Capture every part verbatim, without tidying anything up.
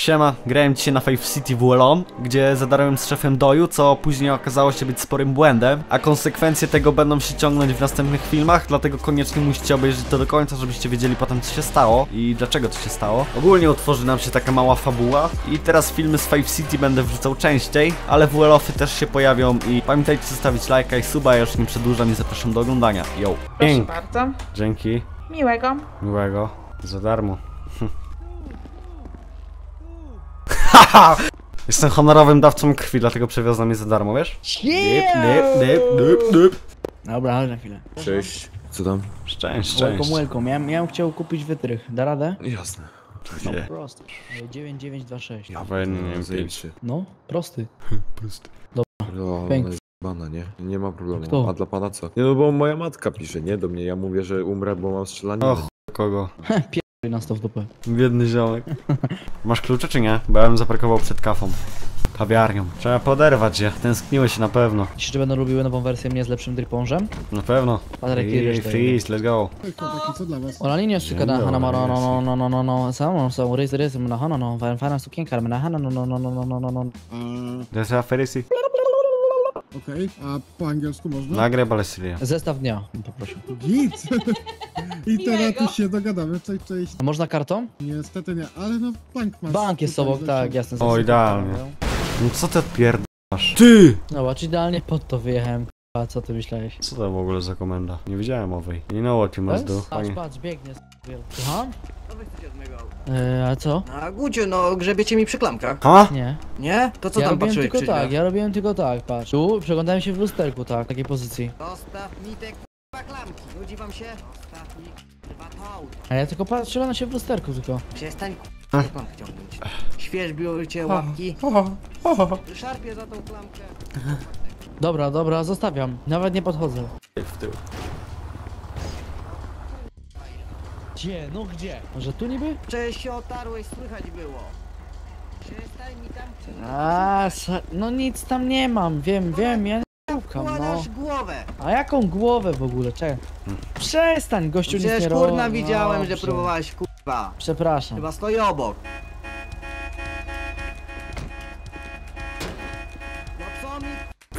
Siema, grałem dzisiaj na Five City W L O N, gdzie zadarłem z szefem doju, co później okazało się być sporym błędem, a konsekwencje tego będą się ciągnąć w następnych filmach, dlatego koniecznie musicie obejrzeć to do końca, żebyście wiedzieli potem, co się stało i dlaczego to się stało. Ogólnie utworzy nam się taka mała fabuła i teraz filmy z Five City będę wrzucał częściej, ale W L O F-y też się pojawią i pamiętajcie zostawić lajka i suba, ja już nie przedłużam i zapraszam do oglądania. Yo! Proszę bardzo. Dzięki. Miłego. Miłego. Za darmo. Haha! Jestem honorowym dawcą krwi, dlatego przewiozłem je za darmo, wiesz? Yeah! Dip, dip, dip, dip. Dobra, chodź na chwilę. Cześć, co tam? Szczęść, Welcome, szczęść. welcome. Ja, ja bym chciał kupić wytrych. Da radę? Jasne. No, prosty. dziewięć dziewięć dwa sześć. Ja pewnie nie wiem, Zajęcie. No, prosty. pusty. No, Pięknie. ona jest bana, nie? Nie ma problemu. Kto? A dla pana co? Nie, no bo moja matka pisze, nie? Do mnie, ja mówię, że umrę, bo mam strzelanie. Och, kogo? Pierdolę nas to w dupę. Biedny ziomek. Masz klucze czy nie? Bo ja bym zaparkował przed kafą. Kawiarnią. Trzeba poderwać je. Tęskniłeś się na pewno. Myślisz, że będą lubiły nową wersję mnie z lepszym dripążem? Na pewno. Patryk, Free, idziesz freeze, let's go. Chłopaki, co dla was? Ola linia szczyka na dobry, hana maro no jest. no no no no no samą są rys rys na hana no fajna fajna sukienka na hana no no no no no no no no. A, That's a Ferisi. okej, a po angielsku można? Nagrę Balesilia. Zestaw dnia bym poprosił. Git! I teraz tu się dogadamy, cześć, cześć. A można kartą? Niestety nie, ale no bank masz. Bank jest tutaj obok, zawsze. tak, jasne. O, zestaw. idealnie. No co ty odpierdasz? Ty! No, patrz, idealnie pod to wyjechałem. A co ty myślałeś? Co to w ogóle za komenda? Nie wiedziałem owej. You know what you must do. Patrz, Panie. patrz, biegnie. Słucham? Co wy chcecie od mojego auta? Eee, a co? A Guciu, no grzebiecie mi przy klamkach. Ha? Nie. Nie? To co ja tam robiłem patrzyłeś tylko przy tak, drzwiach? ja robiłem tylko tak, patrz. Tu przeglądałem się w lusterku, tak, w takiej pozycji. Zostaw mi te k***a klamki. Nudzi wam się? Zostaw mi dwa to auto. A ja tylko patrz, przeglądam się w lusterku tylko. Przestań k***a klamkę ciągnąć. Świeżbiujcie łapki. Szarpię za tą klamkę. Dobra, dobra, zostawiam. Nawet nie podchodzę. W tył. Gdzie? No gdzie? Może tu niby? Przecież się otarłeś, słychać było. Przestań mi tam... A, no nic tam nie mam, wiem, wiem, ja nie szukam, no. Wkładasz głowę. A jaką głowę w ogóle, czekaj. Przestań, gościu nic nie Przecież robi. kurna widziałem, że Dobrze. próbowałeś k***a. Przepraszam. Chyba stoi obok. No co mi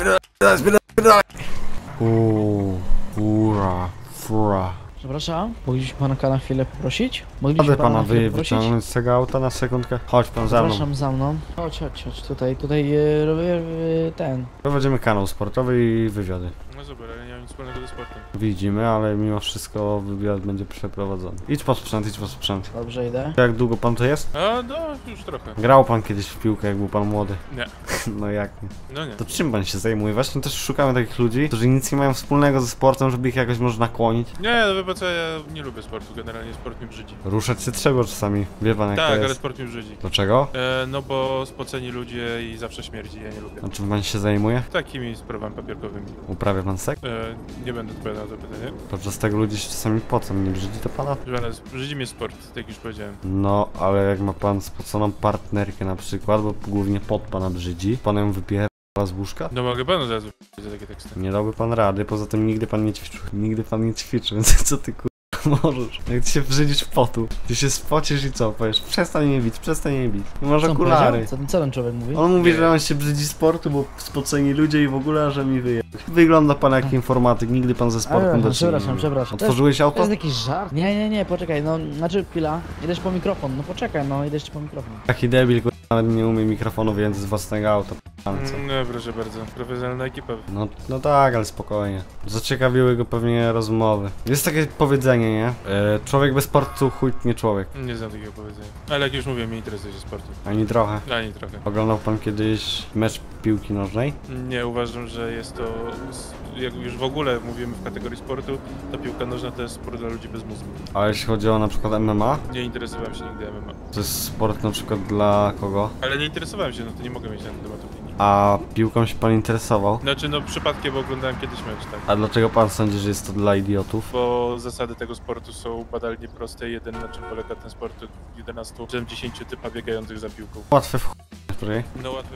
Uuu, fura, fura. Przepraszam, moglibyśmy pana na chwilę poprosić? Mogę Moglibyśmy pana na chwilę wy poprosić? wyciągnąć z tego auta na sekundkę? Chodź pan za mną. Zapraszam za mną. Chodź, chodź, chodź, tutaj, tutaj e, robię e, ten. Prowadzimy kanał sportowy i wywiady. No super, ale nie mam nic wspólnego ze sportem. Widzimy, ale mimo wszystko wywiad będzie przeprowadzony. Idź po sprzęt, idź po sprzęt. Dobrze, idę. Jak długo pan to jest? A no, już trochę. Grał pan kiedyś w piłkę, jak był pan młody? Nie. No jak nie? No nie. To czym pan się zajmuje? Właśnie też szukamy takich ludzi, którzy nic nie mają wspólnego ze sportem, żeby ich jakoś można nakłonić. Nie, no wie pan co, ja nie lubię sportu, generalnie sport mi brzydzi. Ruszać się trzeba czasami, wie pan jak Tak, to ale jest. sport mi brzydzi. Dlaczego? E, no bo spoceni ludzie i zawsze śmierdzi, ja nie lubię. A czym pan się zajmuje? Takimi sprawami papierkowymi. Uprawia pan seks? E, nie będę odpowiadał na to pytanie. Podczas tego ludzie się czasami pocą, nie brzydzi to pana? Proszę pana, brzydzi mnie sport, tak jak już powiedziałem. No, ale jak ma pan spoconą partnerkę na przykład, bo głównie pod pana brzydzi, pan ją wypiera z łóżka? No mogę panu zaraz wypowiedzieć za takie teksty. Nie dałby pan rady, poza tym nigdy pan nie ćwiczył. Nigdy pan nie ćwiczył, więc co ty kur... możesz? Jak ty się brzydzisz w potu, ty się spocisz i co? Powiesz, przestań mnie bić, przestań mnie bić. I masz Co on okulary. powiedział? Co ten, co ten człowiek mówi? On mówi, Nie. że on się brzydzi sportu, bo spoceni ludzie i w ogóle, że mi wyje. Wygląda pan jak informatyk, nigdy pan ze sportem Ale, do przepraszam, czynienia. przepraszam. To Otworzyłeś To auto? jest jakiś żart? Nie, nie, nie, poczekaj, no, znaczy chwila. Idziesz po mikrofon, no poczekaj, no, idziesz po mikrofon. Taki debil, kur... nawet nie umie mikrofonu wyjąć z własnego auta. Co? Mm, no proszę bardzo, profesjonalna ekipa. No, no tak, ale spokojnie. Zaciekawiły go pewnie rozmowy. Jest takie powiedzenie, nie? E, człowiek bez sportu, chuj nie człowiek. Nie znam takiego powiedzenia. Ale jak już mówię, nie interesuje się sportem. Ani trochę. Ani trochę. Oglądał pan kiedyś mecz piłki nożnej? Nie, uważam, że jest to, jak już w ogóle mówimy w kategorii sportu, to piłka nożna to jest sport dla ludzi bez mózgu. A jeśli chodzi o na przykład M M A? Nie interesowałem się nigdy M M A. To jest sport na przykład dla kogo? Ale nie interesowałem się, no to nie mogę mieć na ten temat opinii. A piłką się pan interesował? Znaczy, no przypadkiem, bo oglądałem kiedyś mecz, tak. A dlaczego pan sądzi, że jest to dla idiotów? Bo zasady tego sportu są badalnie proste. Jeden, na czym polega ten sport, to jedenastu, siedemdziesięciu typa biegających za piłką. Łatwe w ch... której? No łatwe.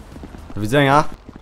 Do widzenia.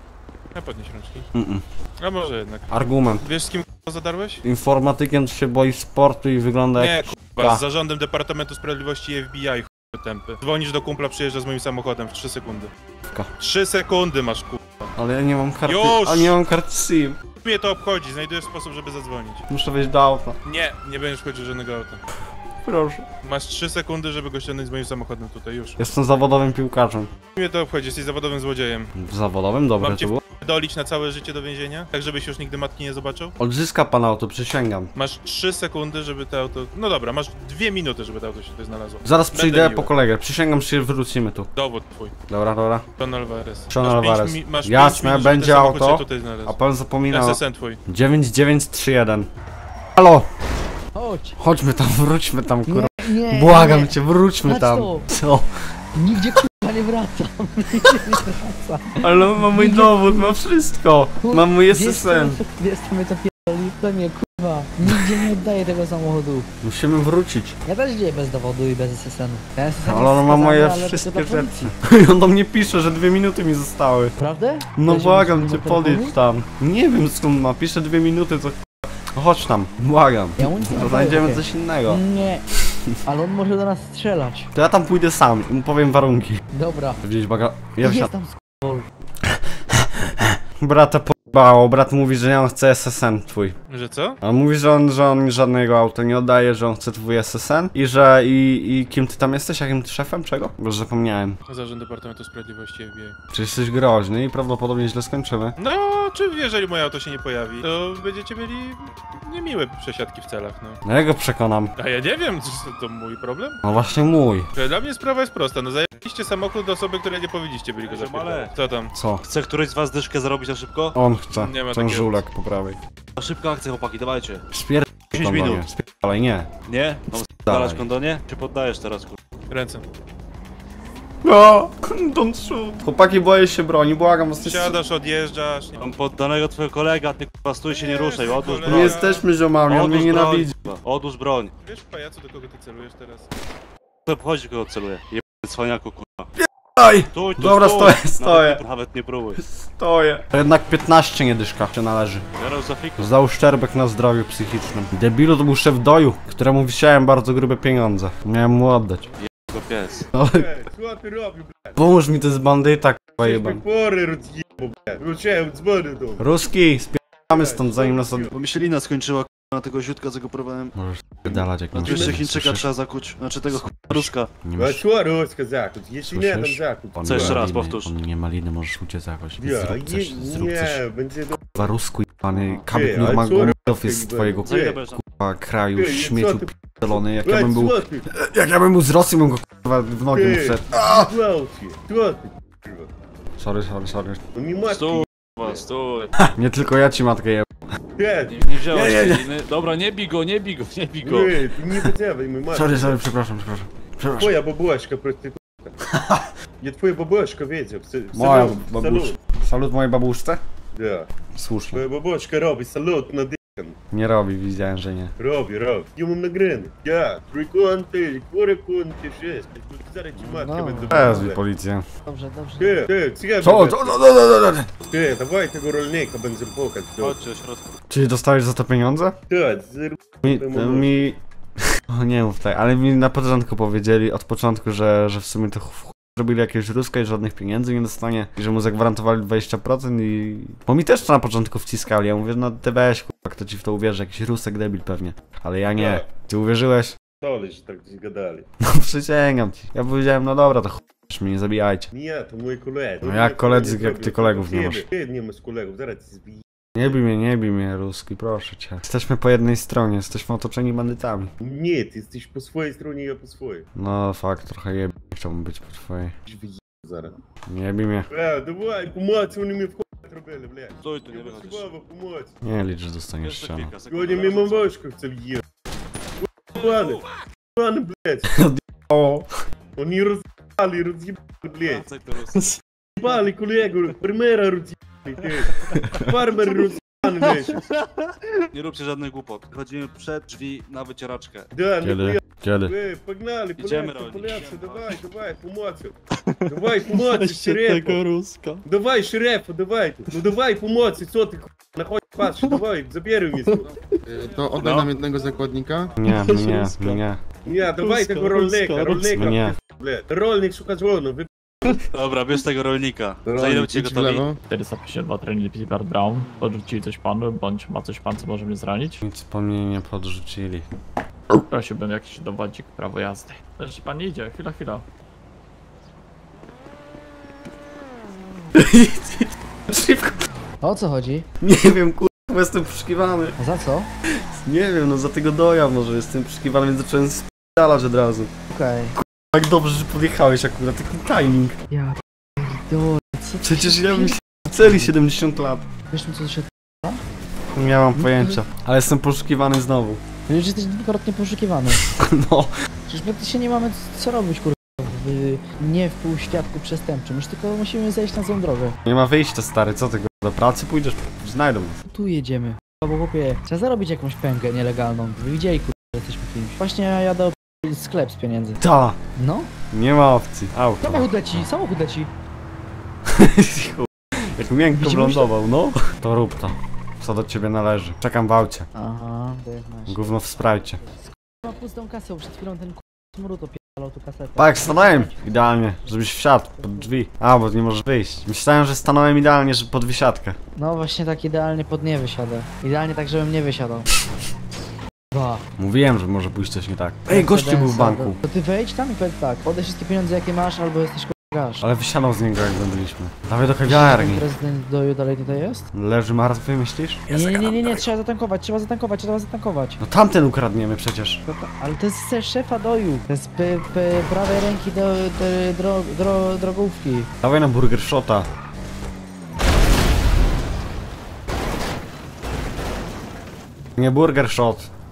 A podnieś rączki. Mm -mm. A może jednak. Argument. Wiesz, z kim k***a zadarłeś? Informatykiem się boi sportu i wygląda jak... Nie, k***a, z zarządem Departamentu Sprawiedliwości i F B I. tępy. Dzwonisz do kumpla, przyjeżdża z moim samochodem w trzy sekundy. Ko. trzy sekundy masz ku... Ale ja nie mam karty, Już! a nie mam karty SIM. Mnie to obchodzi, znajdujesz sposób, żeby zadzwonić. Muszę wejść do auta. Nie, nie będziesz chodził żadnego auta. Proszę. Masz trzy sekundy, żeby go ściągnąć z moim samochodem tutaj, już. Jestem zawodowym piłkarzem. Mnie to obchodzi, jesteś zawodowym złodziejem. Zawodowym? Dobre Mam to cię było. dolić na całe życie do więzienia? Tak, żebyś już nigdy matki nie zobaczył? Odzyska pan auto, przysięgam. Masz trzy sekundy, żeby to auto... No dobra, masz dwie minuty, żeby to auto się tutaj znalazło. Zaraz Będę przyjdę miły. po kolegę, przysięgam, że wrócimy tu. Dowód twój. Dobra, dobra. Sean Alvarez. Sean Masz pięć Alvarez. mi- masz Jasne, pięć minut, żeby będzie ten samochód auto, się tutaj znalazł. A pan zapomina o... S S N twój. dziewięć dziewięć trzy jeden. Halo! Chodź. Chodźmy tam, wróćmy tam, kurwa. Nie, nie, Błagam nie. cię, wróćmy Chodź tam. tu. Co? Nigdzie kurwa nie wracam. Nigdzie nie wracam. Ale on ma mój dowód, ma wszystko. Mam mój S S N. Wiesz co mnie to pierdoli? To nie kurwa. Nigdzie nie oddaję tego samochodu. Musimy wrócić. Ja też dzieję bez dowodu i bez S S N-u. Ja S S N Ale on ma jest moje skazany, ale wszystkie tylko dla rzeczy. policji. I on do mnie pisze, że dwie minuty mi zostały. Prawda? No Weź błagam mi cię, numer telefonu? podjedź tam. Nie wiem skąd ma, pisze dwie minuty, to no chodź tam, błagam. Ja mu nic nie To powiem, znajdziemy okej. coś innego. Nie. Ale on może do nas strzelać. To ja tam pójdę sam i mu powiem warunki. Dobra. Widzisz, baga... Ja Jest wsiad... tam sk***ol. Brata po***bało, brat mówi, że nie on chce S S N twój. Że co? On mówi, że on, że on żadnego auta nie oddaje, że on chce twój S S N i że i, i kim ty tam jesteś? Jakim ty szefem? Czego? Bo już zapomniałem. Zarząd Departamentu Sprawiedliwości F B I. Czy jesteś groźny i prawdopodobnie źle skończymy. No, czy jeżeli moje auto się nie pojawi, to będziecie mieli niemiłe przesiadki w celach, no. No ja go przekonam. A ja nie wiem, czy to mój problem? No właśnie mój. Dla mnie sprawa jest prosta, no zajęliście samochód do osoby, której nie powinniście byli go zapierdalać. Co tam? Co? Chce któryś z was dyszkę zarobić na szybko? On chce. Nie ma Ten takiego. żulek po prawej. Na szybko akcję, chłopaki, dawajcie. Spier... dziesięć kondonie. minut. Spierdalaj, nie. Nie? Mam Dawaj. spalać kondonie? Czy poddajesz teraz, kur... Ręce. No, don't shoot. Chłopaki, boję się broni, błagam was. Siadasz, odjeżdżasz. Nie, Mam poddanego twojego kolega, ty kurwa stój się nie ruszaj, odłóż kolega. Nie broń. jesteśmy ziomami, on mnie Odłóż nienawidzi. broń. Odłóż broń. wiesz, pajacu, do kogo ty celujesz teraz? Kto obchodzi, kogo celuje? Jebany cwaniaku, kurwa. Aj! Stój tu, Dobra, stój. stoję, stoję. Nawet nie, nawet nie próbuj. Stoję. To jednak piętnaście nie dyszka się należy. Zaraz za fiku. Za uszczerbek na zdrowiu psychicznym. Debilu to był szef doju, któremu wisiałem bardzo grube pieniądze. Miałem mu oddać. Go pies. No, Що ти робиш, блядь? pomóż mi, to jest bandyta, k***a Ти jebany. пори роз'їбав, блядь. Вручаю dzwony do. Ruski, spierdamy stąd zanim nas od... Bo mi się lina skończyła k***a, na tego ziutka, co go próbowałem. Możesz spierdalać jak Na nie dwieście słyszysz? Chińczyka trzeba zakuć. Znaczy tego k***a Ruska. Nie А musisz- що Роська закут? Якщо не там Słyszysz? закут. On Co nie jeszcze ma raz, liny, powtórz. On nie ma liny, możesz uciec jakoś. Я, Zrób coś, є, zrób coś. ні, będzie do... Kurwa, Rusku jebany, kabel Ty, nie ale ma co gumów robisz, jest z ty, twojego Za ile Ty. będziesz tam? kurwa kraju, Ty, co śmieciu ty- p***dolony. Jak ja bym Блядь, był... що ти? Jak ja bym był z Rosji, bym go kurwa w nogę mu Ty, wszedł. Славці, що ти? kurwa? Sorry, sorry, sorry. Ну не матки, Stój, kurwa, stój. Nie tylko ja ci matkę jeb... блядь. Nie, nie wziąłeś Nie, nie, nie. tej liny. Dobra, nie bij go, nie bij go, nie bij go. Эй, ты не потягивай, мой мать. Sorry, sorry, przepraszam, przepraszam. Przepraszam. Твоя бабушка проститутка. Я твоя бабушка видел. С- Moja салют, babuszka. салют. Salut mojej babuszce? Да. Słusznie. Твоя бабушка робить салют на дикан. Nie robi, widziałem, że nie. Роби, роби. Йому на грини. Я, триконти, куриконти, шесть. Зараз ci matka No. będę Wezwij policję. Dobrze, dobrze. Ty, ty, cygan. Co? Co? Co? Co? Co? Co? Ty, dawaj tego rolnika będziemy pokać. Chodźcie do środka. Czyli dostałeś za to pieniądze? Tak, zr... Mi... Temu mi... O, nie mów tak, ale mi na początku powiedzieli, od początku, że, że w sumie to ch- zrobili jakieś ruska i żadnych pieniędzy nie dostanie i że mu zagwarantowali dwadzieścia procent i... Bo mi też to na początku wciskali, ja mówię, no ty weź, kurwa, kto ci w to uwierzy, jakiś rusek debil pewnie. Ale ja nie. Ty uwierzyłeś? To лиш так згадали. No przysięgam ci. Ja powiedziałem, no dobra, to ch... mnie nie zabijajcie. Ні, то мої колеги. No jak koledzy, jak ty kolegów nie masz? Ty nie masz kolegów, zaraz ci zbiję. Nie bij mnie, nie bij mnie, Ruski, proszę cię. Jesteśmy po jednej stronie, jesteśmy otoczeni bandytami. Ні, ти jesteś po swojej stronie, ja po swojej. No fakt, trochę jeb... chciałbym być po twojej. Wyjeb зараз. Nie bij mnie. Е, давай, помоці, вони мені в хуй робили, блядь. Stój tu, nie Я wychodzisz. баба, помоці. Nie licz, że dostaniesz Jeszcze ścianę. kilka sekund. Сьогодні мимо бочку chcę є. Пане, пане, блядь. O! Вони роз'їбали, роз'їбали, блядь. Wracaj do Ruska. Пали колегу, примера роз'їбали, ти. Фармер роз'їбаний, блядь. Nie róbcie żadnych głupot. Chodzimy przed drzwi na wycieraczkę. Да, Kiedy? не Kiedy? Эй, погнали, Idziemy, поляцы, Rolnik, поляцы, idziemy, давай, давай, помоці. Давай, помоці, шерефу. Ruska. Давай, шерефу, давай. Ну давай, помоці, co ty, находь, patrz, давай, zabieruj mnie. To oddaj No. nam jednego zakładnika. Nie, nie, nie. Nie, dawaj tego rolnika, rolnika. No nie. Bled. Rolnik szuka dzwonu, wy... Dobra, bierz tego rolnika. Za ile cię gotowi? czterysta pięćdziesiąt dwa Trinity Pickard Brown. Podrzucili coś panu, bądź ma coś pan, co może mnie zranić? Nic po mnie nie podrzucili. Prosiłbym jakiś dowodzik, prawo jazdy. Jeszcze pan nie idzie, chwila, chwila. Szybko. O co chodzi? Nie wiem, kurwa, jestem poszukiwany. A za co? Nie wiem, no za tego doja może jestem poszukiwany, więc zacząłem spalać od razu. Okej. Tak dobrze, że podjechałeś akurat, taki timing. Ja p***dolę, co ty Przecież się ja bym pi- się w celi siedemdziesiąt lat. Wiesz mi co się... Nie mam pojęcia, ale jestem poszukiwany znowu. Już jesteś dwukrotnie poszukiwany. No. Przecież my się nie mamy co robić, kurwa. W, nie w półświadku przestępczym, już tylko musimy zejść na złą drogę. Nie ma wyjścia, stary, co ty, kurwa, do pracy pójdziesz? Znajdą nas. Tu jedziemy. Bo chłopie, trzeba zarobić jakąś pęgę nielegalną. Wy widzieli, kurwa, że jesteśmy kimś. Właśnie ja jadę o sklep z pieniędzy. Ta, No? nie ma opcji. Auto. Samochód leci, samochód leci. Jak miękko Widzimy wlądował, no. To rób to. Co do ciebie należy. Czekam w aucie. Aha, to jest nasz. Gówno w sprajcie. Ma pustą kasę, bo przed chwilą ten k***a smród opierdalał tu kasetę. Tak, stanąłem idealnie, żebyś wsiadł pod drzwi. A, bo nie możesz wyjść. Myślałem, że stanąłem idealnie, że pod wysiadkę. No właśnie tak idealnie pod nie wysiadę. Idealnie tak, żebym nie wysiadał. Ba. Mówiłem, że może pójść coś nie tak. Ej, gościu był w banku. To ty wejdź tam i powiedz tak, podaj wszystkie pieniądze jakie masz, albo jesteś k***gasz. Ale wysiadał z niego, jak byliśmy. Dawaj do kawiarni. Prezydent Doju dalej tutaj jest? Leży martwy, myślisz? Nie, nie, nie, nie, nie, trzeba zatankować, trzeba zatankować, trzeba zatankować. No tamten ukradniemy przecież. To- to- Ale to jest se- szefa Doju. To jest p, p, prawej ręki do, do dro, dro, drogówki. Dawaj na burger shota. Nie burger shot.